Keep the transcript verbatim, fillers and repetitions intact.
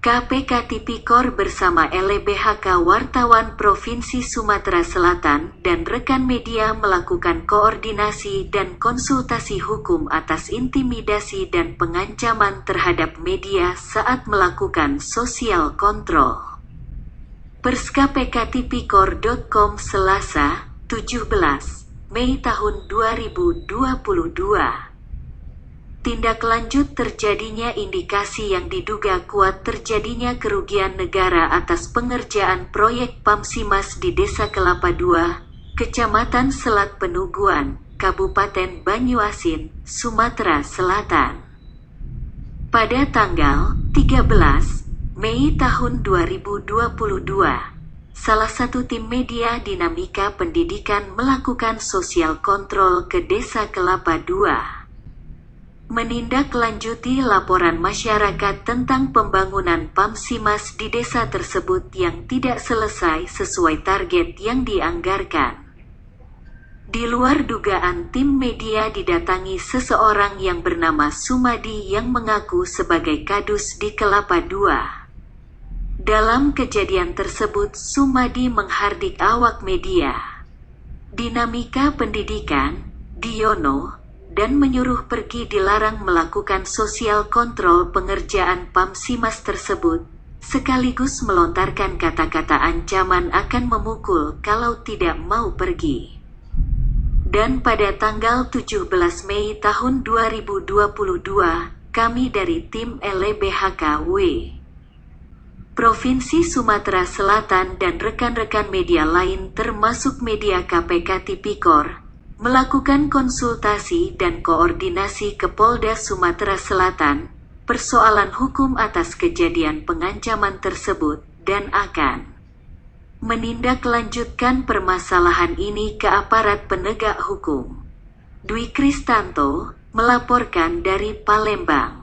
K P K Tipikor bersama L B H K Wartawan Provinsi Sumatera Selatan dan rekan media melakukan koordinasi dan konsultasi hukum atas intimidasi dan pengancaman terhadap media saat melakukan sosial kontrol. Pers K P K Tipikor titik com Selasa, tujuh belas Mei tahun dua ribu dua puluh dua. Tindak lanjut terjadinya indikasi yang diduga kuat terjadinya kerugian negara atas pengerjaan proyek Pamsimas di Desa Kelapa dua, Kecamatan Selat Penuguan, Kabupaten Banyuasin, Sumatera Selatan. Pada tanggal tiga belas Mei tahun dua ribu dua puluh dua, salah satu tim media Dinamika Pendidikan melakukan sosial kontrol ke Desa Kelapa dua. Menindaklanjuti laporan masyarakat tentang pembangunan Pamsimas di desa tersebut yang tidak selesai sesuai target yang dianggarkan. Di luar dugaan, tim media didatangi seseorang yang bernama Sumadi yang mengaku sebagai kadus di Kelapa dua. Dalam kejadian tersebut, Sumadi menghardik awak media Dinamika Pendidikan, Diono, dan menyuruh pergi dilarang melakukan sosial kontrol pengerjaan Pamsimas tersebut, sekaligus melontarkan kata-kata ancaman akan memukul kalau tidak mau pergi. Dan pada tanggal tujuh belas Mei tahun dua ribu dua puluh dua, kami dari tim L B H K W Provinsi Sumatera Selatan dan rekan-rekan media lain termasuk media K P K Tipikor melakukan konsultasi dan koordinasi ke Polda Sumatera Selatan persoalan hukum atas kejadian pengancaman tersebut dan akan menindaklanjutkan permasalahan ini ke aparat penegak hukum. Dwi Kristanto melaporkan dari Palembang.